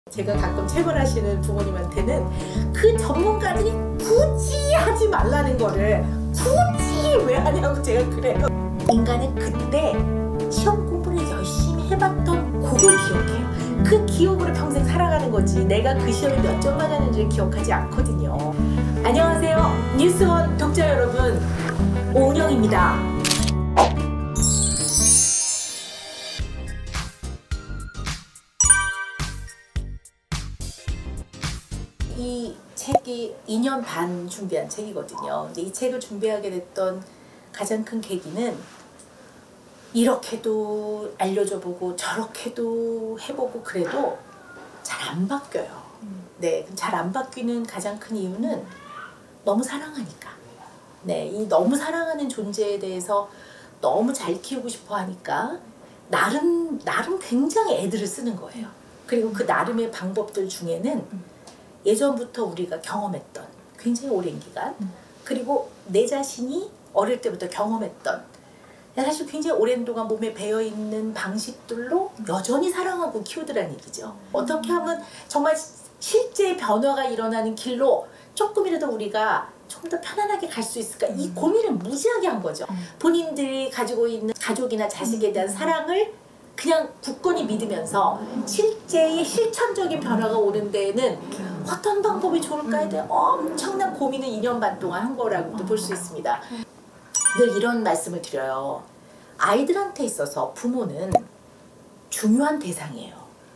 제가 가끔 체벌하시는 부모님한테는 그 전문가들이 굳이 하지 말라는 거를 굳이 왜 하냐고 제가 그래요. 인간은 그때 시험 공부를 열심히 해봤던 그걸 기억해요. 그 기억으로 평생 살아가는 거지 내가 그 시험에 몇 점 맞았는지를 기억하지 않거든요. 안녕하세요. 뉴스원 독자 여러분, 오은영입니다. 이 책이 2년 반 준비한 책이거든요. 근데 이 책을 준비하게 됐던 가장 큰 계기는 이렇게도 알려줘보고 저렇게도 해보고 그래도 잘 안 바뀌어요. 네, 잘 안 바뀌는 가장 큰 이유는 너무 사랑하니까. 네, 이 너무 사랑하는 존재에 대해서 너무 잘 키우고 싶어 하니까 나름 굉장히 애들을 쓰는 거예요. 그리고 그 나름의 방법들 중에는 예전부터 우리가 경험했던 굉장히 오랜 기간, 그리고 내 자신이 어릴 때부터 경험했던, 사실 굉장히 오랜 동안 몸에 배어있는 방식들로 여전히 사랑하고 키우더라는 얘기죠. 어떻게 하면 정말 실제 변화가 일어나는 길로 조금이라도 우리가 좀 더 편안하게 갈 수 있을까, 이 고민을 무지하게 한 거죠. 본인들이 가지고 있는 가족이나 자식에 대한 사랑을 그냥 굳건히 믿으면서 실제의 실천적인 변화가 오는 데에는 어떤 방법이 좋을까에 대한 엄청난 고민을 2년 반 동안 한 거라고도 볼 수 있습니다. 늘 이런 말씀을 드려요. 아이들한테 있어서 부모는 중요한 대상이에요.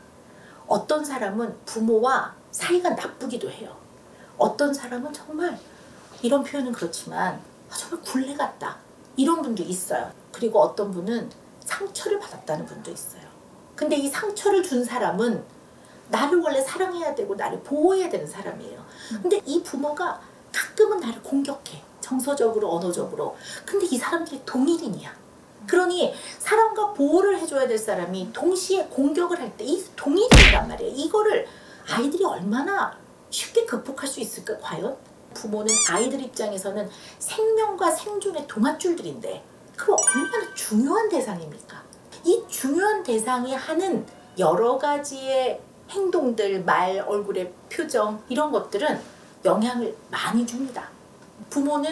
어떤 사람은 부모와 사이가 나쁘기도 해요. 어떤 사람은 정말, 이런 표현은 그렇지만 정말 굴레 같다, 이런 분도 있어요. 그리고 어떤 분은 상처를 받았다는 분도 있어요. 근데 이 상처를 준 사람은 나를 원래 사랑해야 되고 나를 보호해야 되는 사람이에요. 근데 이 부모가 가끔은 나를 공격해, 정서적으로, 언어적으로. 근데 이 사람들이 동일인이야. 그러니 사랑과 보호를 해줘야 될 사람이 동시에 공격을 할 때 이 동일인이란 말이에요. 이거를 아이들이 얼마나 쉽게 극복할 수 있을까 과연? 부모는 아이들 입장에서는 생명과 생존의 동아줄들인데 그럼 얼마나 중요한 대상입니까? 이 중요한 대상이 하는 여러 가지의 행동들, 말, 얼굴의 표정, 이런 것들은 영향을 많이 줍니다. 부모는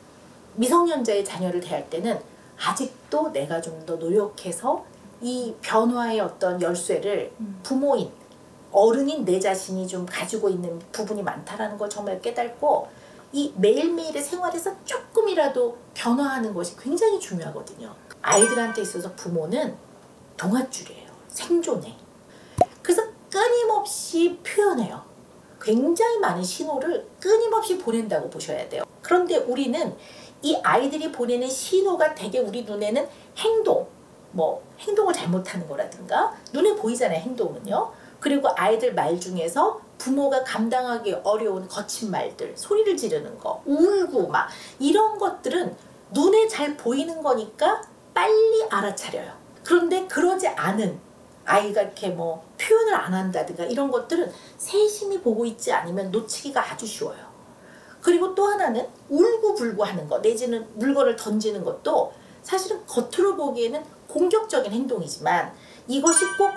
미성년자의 자녀를 대할 때는 아직도 내가 좀 더 노력해서 이 변화의 어떤 열쇠를 부모인, 어른인 내 자신이 좀 가지고 있는 부분이 많다는 걸 정말 깨닫고, 이 매일매일의 생활에서 조금이라도 변화하는 것이 굉장히 중요하거든요. 아이들한테 있어서 부모는 동아줄이에요. 생존해. 그래서 끊임없이 표현해요. 굉장히 많은 신호를 끊임없이 보낸다고 보셔야 돼요. 그런데 우리는 이 아이들이 보내는 신호가 되게 우리 눈에는 행동, 행동을 잘못하는 거라든가 눈에 보이잖아요, 행동은요. 그리고 아이들 말 중에서 부모가 감당하기 어려운 거친 말들, 소리를 지르는 거, 울고 막 이런 것들은 눈에 잘 보이는 거니까 빨리 알아차려요. 그런데 그러지 않은 아이가 이렇게 표현을 안 한다든가 이런 것들은 세심히 보고 있지 않으면 놓치기가 아주 쉬워요. 그리고 또 하나는 울고불고 하는 거, 내지는 물건을 던지는 것도 사실은 겉으로 보기에는 공격적인 행동이지만 이것이 꼭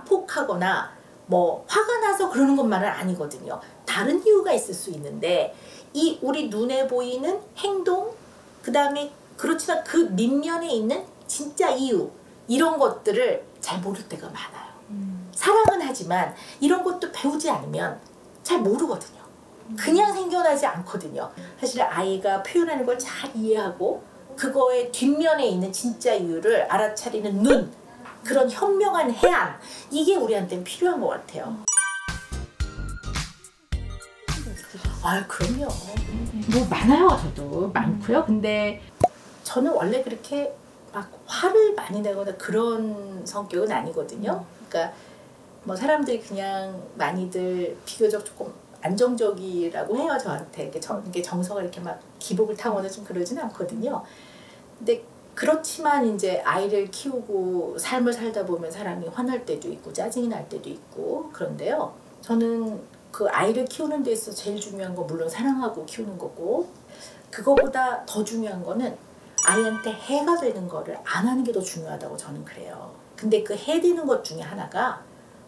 난폭하거나 화가 나서 그러는 것만은 아니거든요. 다른 이유가 있을 수 있는데 이 우리 눈에 보이는 행동, 그 다음에 그렇지만 그 밑면에 있는 진짜 이유, 이런 것들을 잘 모를 때가 많아요. 사랑은 하지만 이런 것도 배우지 않으면 잘 모르거든요. 그냥 생겨나지 않거든요. 사실 아이가 표현하는 걸 잘 이해하고 그거의 뒷면에 있는 진짜 이유를 알아차리는 눈, 그런 현명한 해안, 이게 우리한테는 필요한 것 같아요. 그럼요. 많아요. 저도 많고요. 근데 저는 원래 그렇게 막 화를 많이 내거나 그런 성격은 아니거든요. 그러니까 사람들이 그냥 많이들 비교적 조금 안정적이라고 해요, 저한테. 이게 정서가 이렇게 막 기복을 타거나 좀 그러진 않거든요. 근데 그렇지만 이제 아이를 키우고 삶을 살다 보면 사람이 화날 때도 있고 짜증이 날 때도 있고 그런데요. 저는 그 아이를 키우는 데 있어서 제일 중요한 건 물론 사랑하고 키우는 거고, 그거보다 더 중요한 거는 아이한테 해가 되는 거를 안 하는 게 더 중요하다고 저는 그래요. 근데 그 해되는 것 중에 하나가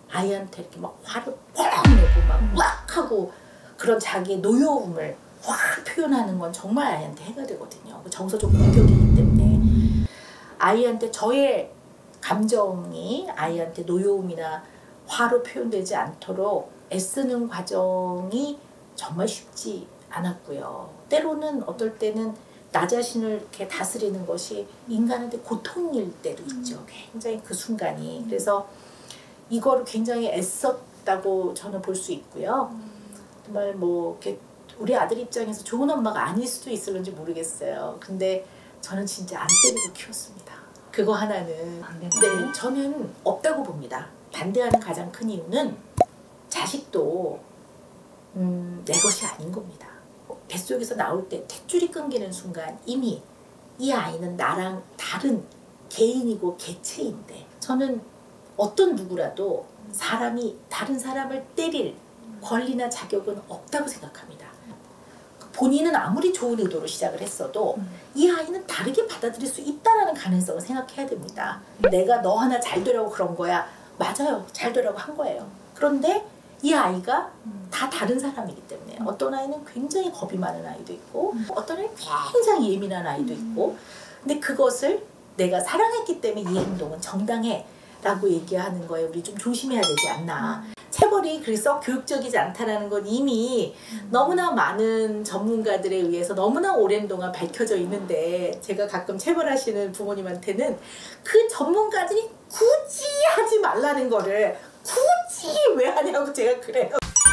아이한테 이렇게 막 화를 뻥 내고 막 왁 하고 그런 자기의 노여움을 확 표현하는 건 정말 아이한테 해가 되거든요. 정서적 공격이기 때문에 아이한테 저의 감정이 아이한테 노여움이나 화로 표현되지 않도록 애쓰는 과정이 정말 쉽지 않았고요. 때로는 어떨 때는 나 자신을 이렇게 다스리는 것이 인간한테 고통일 때도 있죠. 굉장히 그 순간이. 그래서 이거를 굉장히 애썼다고 저는 볼 수 있고요. 정말 뭐 이렇게 우리 아들 입장에서 좋은 엄마가 아닐 수도 있을는지 모르겠어요. 근데 저는 진짜 안 때리고 키웠습니다. 그거 하나는 네, 저는 없다고 봅니다. 반대하는 가장 큰 이유는 자식도 내 것이 아닌 겁니다. 뱃속에서 나올 때 탯줄이 끊기는 순간 이미 이 아이는 나랑 다른 개인이고 개체인데 저는 어떤 누구라도 사람이 다른 사람을 때릴 권리나 자격은 없다고 생각합니다. 본인은 아무리 좋은 의도로 시작을 했어도 이 아이는 다르게 받아들일 수 있다는 가능성을 생각해야 됩니다. 내가 너 하나 잘 되라고 그런 거야. 맞아요. 잘 되라고 한 거예요. 그런데 이 아이가 다 다른 사람이기 때문에 어떤 아이는 굉장히 겁이 많은 아이도 있고 어떤 아이는 굉장히 예민한 아이도 있고 근데 그것을 내가 사랑했기 때문에 이 행동은 정당해 라고 얘기하는 거에 우리 좀 조심해야 되지 않나. 체벌이 그래서 교육적이지 않다는 건 이미 너무나 많은 전문가들에 의해서 너무나 오랜 동안 밝혀져 있는데 제가 가끔 체벌하시는 부모님한테는 그 전문가들이 굳이 하지 말라는 거를 굳이 왜 하냐고 제가 그래요.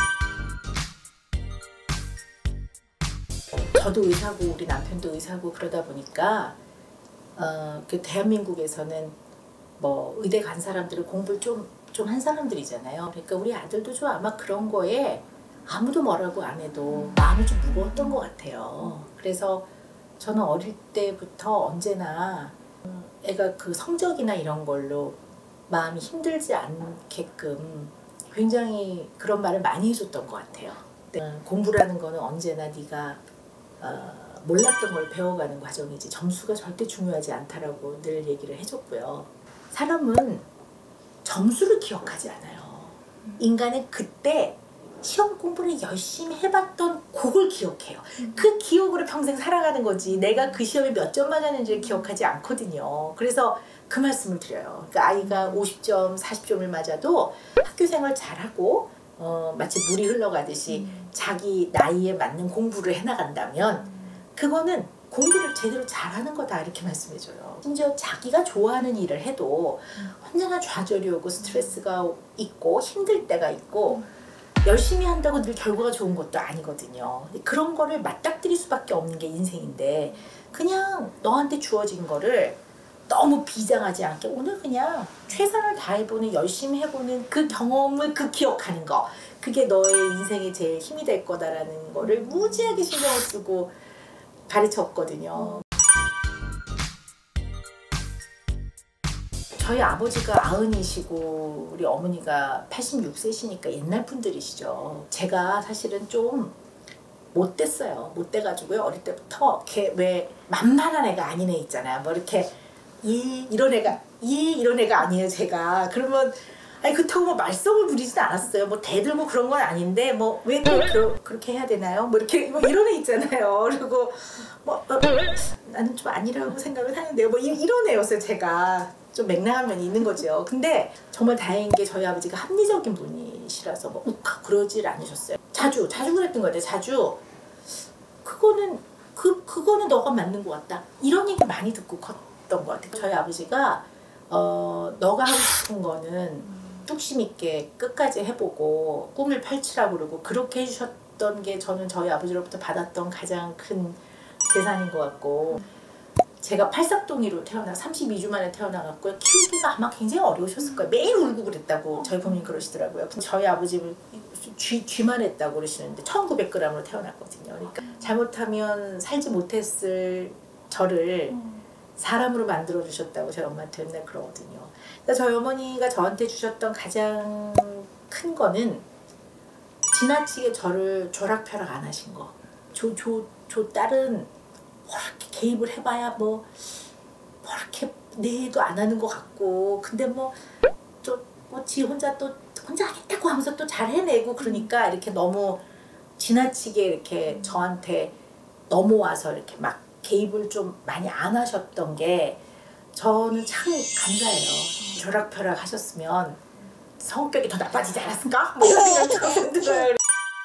저도 의사고 우리 남편도 의사고 그러다 보니까 그 대한민국에서는 뭐 의대 간 사람들은 공부를 좀 한 사람들이잖아요. 그러니까 우리 아들도 좀 아마 그런 거에 아무도 뭐라고 안 해도 마음이 좀 무거웠던 것 같아요. 그래서 저는 어릴 때부터 언제나 애가 그 성적이나 이런 걸로 마음이 힘들지 않게끔 굉장히 그런 말을 많이 해줬던 것 같아요. 공부라는 거는 언제나 네가 몰랐던 걸 배워가는 과정이지 점수가 절대 중요하지 않다라고 늘 얘기를 해줬고요. 사람은 점수를 기억하지 않아요. 인간은 그때 시험 공부를 열심히 해봤던 그걸 기억해요. 그 기억으로 평생 살아가는 거지 내가 그 시험에 몇 점 맞았는지를 기억하지 않거든요. 그래서 그 말씀을 드려요. 그러니까 아이가 50점, 40점을 맞아도 학교생활 잘하고 마치 물이 흘러가듯이 자기 나이에 맞는 공부를 해나간다면 그거는 공부를 제대로 잘하는 거다 이렇게 말씀해줘요. 심지어 자기가 좋아하는 일을 해도 언제나 좌절이 오고 스트레스가 있고 힘들 때가 있고 열심히 한다고 늘 결과가 좋은 것도 아니거든요. 그런 거를 맞닥뜨릴 수밖에 없는 게 인생인데 그냥 너한테 주어진 거를 너무 비장하지 않게 오늘 그냥 최선을 다해보는 열심히 해보는 그 경험을 그 기억하는 거 그게 너의 인생의 제일 힘이 될 거다라는 거를 무지하게 신경을 쓰고 가르쳤거든요. 저희 아버지가 90이시고 우리 어머니가 86세시니까 옛날 분들이시죠. 제가 사실은 좀 못됐어요. 못돼가지고요. 어릴 때부터 이렇게 왜 만만한 애가 아닌 애 있잖아요. 뭐 이렇게 이런 애가 아니에요. 제가 그러면 아니 그렇다고 뭐 말썽을 부리진 않았어요. 뭐 대들고 그런 건 아닌데 뭐 왜 또 그렇게 해야 되나요? 뭐 이렇게 뭐 이런 애 있잖아요. 그리고 뭐 나는 좀 아니라고 생각을 하는데요. 뭐 이런 애였어요. 제가 좀 맹랑한 면이 있는 거죠. 근데 정말 다행인 게 저희 아버지가 합리적인 분이시라서 뭐 욱하고 그러질 않으셨어요. 자주 그랬던 것 같아요. 자주 그거는 너가 맞는 것 같다. 이런 얘기 많이 듣고 컸던 것 같아요. 저희 아버지가 너가 하고 싶은 거는 뚝심 있게 끝까지 해보고 꿈을 펼치라고 그러고 그렇게 해주셨던 게 저는 저희 아버지로부터 받았던 가장 큰 재산인 것 같고 제가 팔삭둥이로 태어나 32주 만에 태어나갖고 키우기가 아마 굉장히 어려우셨을 거예요. 매일 울고 그랬다고 저희 부모님 그러시더라고요. 저희 아버지는 쥐만 했다고 그러시는데 1900g으로 태어났거든요. 그러니까 잘못하면 살지 못했을 저를 사람으로 만들어주셨다고 저희 엄마한테 맨날 그러거든요. 그러니까 저희 어머니가 저한테 주셨던 가장 큰 거는 지나치게 저를 조락펴락 안 하신 거. 저 딸은 뭐 이렇게 개입을 해봐야 뭐 이렇게 내도 안 하는 것 같고 근데 뭐 지 혼자 또 혼자 하겠다고 하면서 또 잘 해내고 그러니까 이렇게 너무 지나치게 이렇게 저한테 넘어와서 이렇게 막 개입을 좀 많이 안 하셨던 게 저는 참 감사해요. 벼락벼락 하셨으면 성격이 더 나빠지지 않았을까? 뭐 이런 생각이 좀 들어요.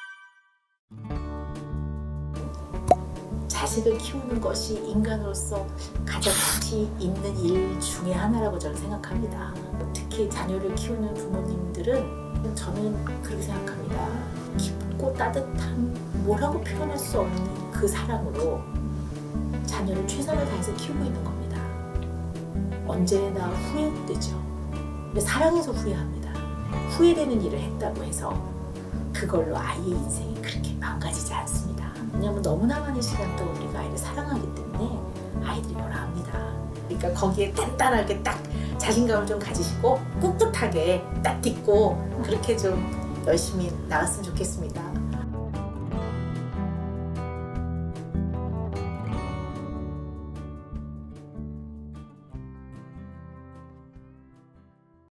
자식을 키우는 것이 인간으로서 가장 가치 있는 일 중에 하나라고 저는 생각합니다. 특히 자녀를 키우는 부모님들은 저는 그렇게 생각합니다. 깊고 따뜻한 뭐라고 표현할 수 없는 그 사랑으로 자녀를 최선을 다해서 키우고 있는 겁니다. 언제나 후회되죠. 근데 사랑해서 후회합니다. 후회되는 일을 했다고 해서 그걸로 아이의 인생이 그렇게 망가지지 않습니다. 왜냐하면 너무나 많은 시간 동안 우리가 아이를 사랑하기 때문에 아이들이 뭐라 합니다. 그러니까 거기에 단단하게 딱 자신감을 좀 가지시고 꿋꿋하게 딱 딛고 그렇게 좀 열심히 나갔으면 좋겠습니다.